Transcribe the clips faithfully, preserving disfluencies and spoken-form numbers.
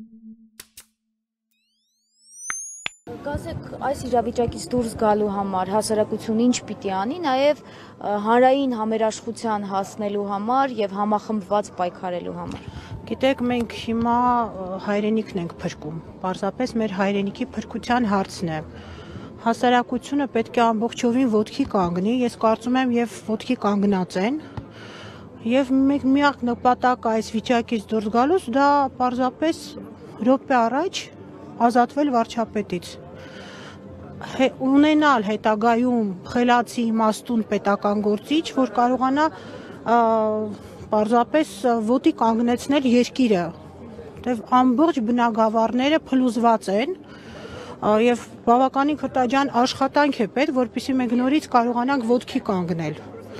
Գասեք այս իրավիճակից դուրս գալու համար հասարակությունը ինչ պիտի անի, նաև հանրային համերաշխության հասնելու համար եւ համախմբված պայքարելու համար։ Գիտեք, մենք հիմա հայրենիքն ենք փրկում։ Պարզապես մեր հայրենիքի փրկության հարցն է։ Հասարակությունը պետք է ամբողջովին ոտքի կանգնի, ես կարծում եմ եւ ոտքի կանգնած են։ Եվ մենք միակ նպատակը այս վիճակից դուրս գալուց դա պարզապես րոպե առաջ ազատվել վարչապետից։ Ունենալ հետագայում խելացի իմաստուն պետական գործիչ, որ կարողանա պարզապես ոտի կանգնեցնել երկիրը, որտեղ ամբողջ բնագավառները փլուզված են եւ բավականին քրտաջան աշխատանք է պետք, որպեսզի մենք նորից կարողանանք ոտքի կանգնել։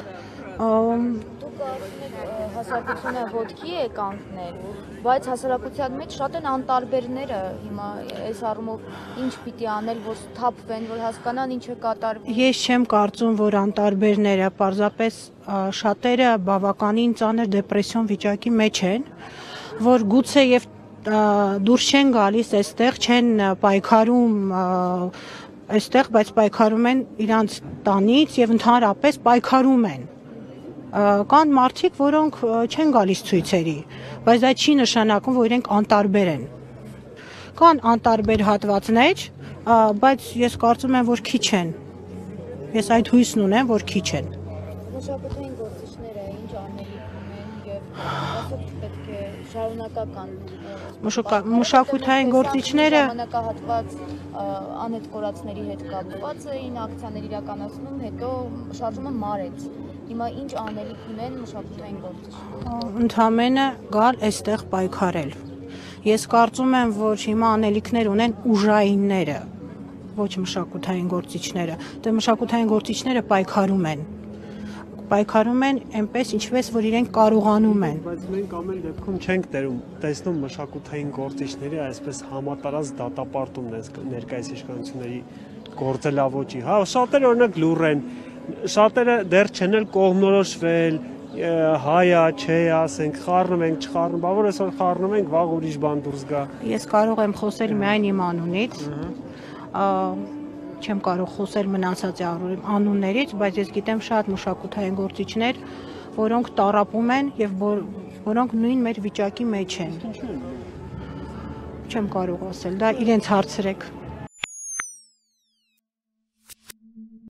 Հասարակությունը ոտքի է կանգնել, բայց հասարակության մեջ շատ են անտարբերները հիմա այս առումով ինչ պիտի անել, որ թափվեն, որ հասկանան ինչ է կատարվում։ Ես չեմ կարծում, որ անտարբերները, պարզապես շատերը բավականին ծանր դեպրեսիոն վիճակի մեջ են, որ գուցե եւ դուրս չեն գալիս այստեղ, չեն պայքարում այստեղ, բայց պայքարում են իրանց տանից եւ ընդհանրապես պայքարում են։ Կան մարդիկ, որոնք չեն գալիս ցույցերի, բայց դա չի նշանակում, որ իրենք անտարբեր են։ Կան անտարբեր հատվածներ, բայց ես կարծում եմ, որ քիչ են։ Ես այդ հույսն ունեմ, որ քիչ են։ Մշակութային գործիչները ինչ անելիքն ունեն եւ ասած պետք է շարունակական մշակութային գործիչները ժամանակահատված անհետ կորածների հետ կապված էին ակցիաներ իրականացնում, հետո շարժումը մարեց։ Հիմա ինչ անելիք ունեն մշակութային գործիչները։ Ընդամենը գալ այստեղ պայքարել։ Ես կարծում եմ, որ հիմա անելիքներ ունեն ուժայինները, ոչ մշակութային գործիչները։ Դե մշակութային գործիչները պայքարում են։ Պայքարում են այնպես, ինչպես որ իրենք կարողանում են։ Բայց մենք ամեն դեպքում չենք տեսնում մշակութային գործիչների այսպես համատարած դատապարտում ներկայիս իշխանությունների գործելավոճի։ Հա, շատերը օրինակ լուռ են, շատերը դեռ չեն էլ կողմնորոշվել, հայա, չէ, ասենք, խառնում ենք, չխառնում, բա որ այսօր խառնում ենք, վաղ ուրիշ բան դուրս գա։ Ես կարող եմ խոսել միայն իմ անունից, չեմ կարող խոսել մնացած անուններից, բայց ես գիտեմ շատ մշակութային գործիչներ, որոնք տառապում են եւ որոնք նույն մեր վիճակի մեջ են։ Չեմ կարող ասել, դա իրենց հարցրեք։